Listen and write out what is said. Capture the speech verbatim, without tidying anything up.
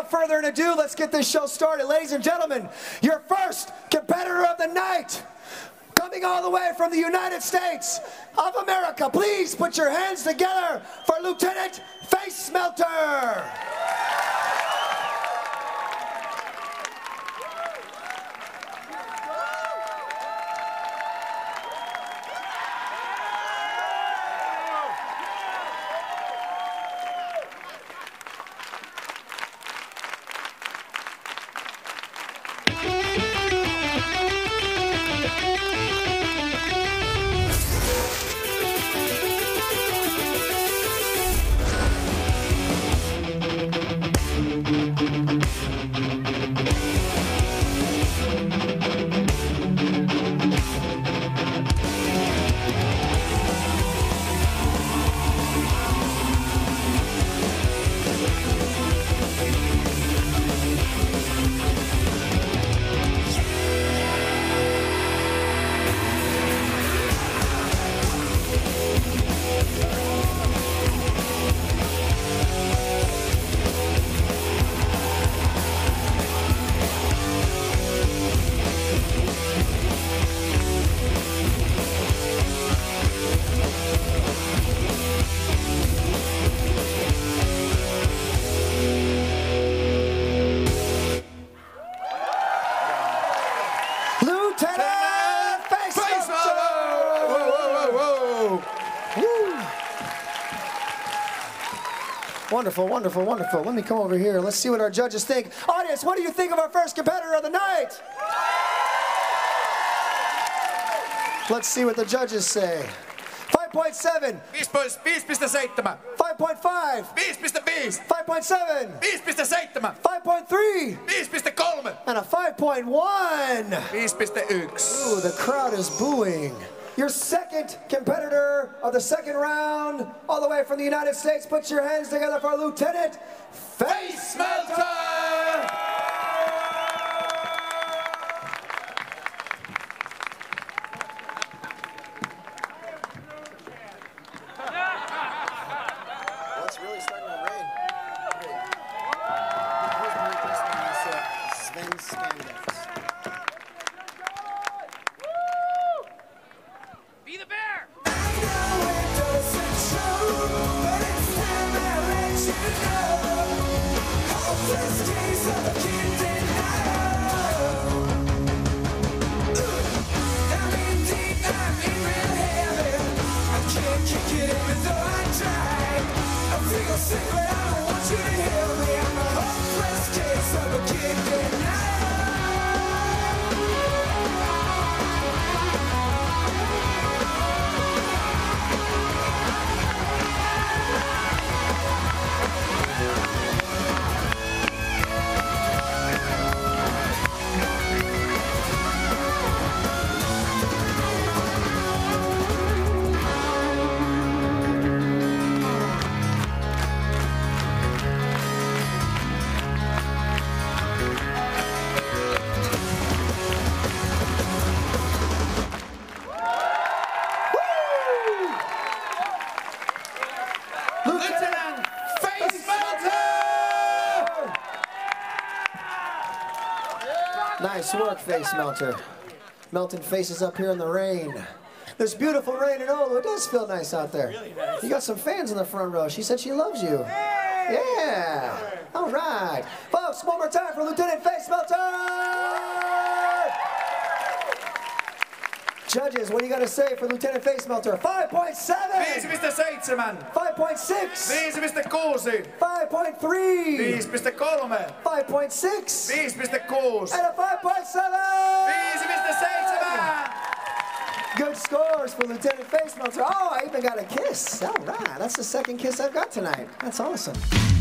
without further ado, let's get this show started. Ladies and gentlemen, your first competitor of the night, coming all the way from the United States of America. Please put your hands together for Lieutenant Face Melter. Wonderful, wonderful, wonderful. Let me come over here. Let's see what our judges think. Audience, what do you think of our first competitor of the night? Let's see what the judges say. five point seven. viisi pilkku seitsemän. five point five. viisi pilkku viisi. five point seven. viisi pilkku seitsemän. five point three. viisi pilkku kolme. And a five point one. viisi pilkku yksi. Ooh, the crowd is booing. Your second competitor of the second round, all the way from the United States, put your hands together for Lieutenant Face Melter! Well, it's really starting to rain. Great. Here's my request from this, uh, Sven Scandex. Be the bear! Sick, but I don't want you to hear me. I'm a hopeless case of a kid denied. Nice work, Face Melter. Melting faces up here in the rain. This beautiful rain in Oulu. It does feel nice out there. Really nice. You got some fans in the front row. She said she loves you. Yeah. All right. Folks, one more time for Lieutenant Face Melter! Judges, what do you got to say for Lieutenant Face Melter? five point seven! viisi pilkku seitsemän. five point six! viisi pilkku kuusi. five point three! viisi pilkku kolme. five point six! viisi pilkku kuusi. And a five point seven! viisi pilkku seitsemän. Good scores for Lieutenant Face Melter. Oh, I even got a kiss. All right, that's the second kiss I've got tonight. That's awesome.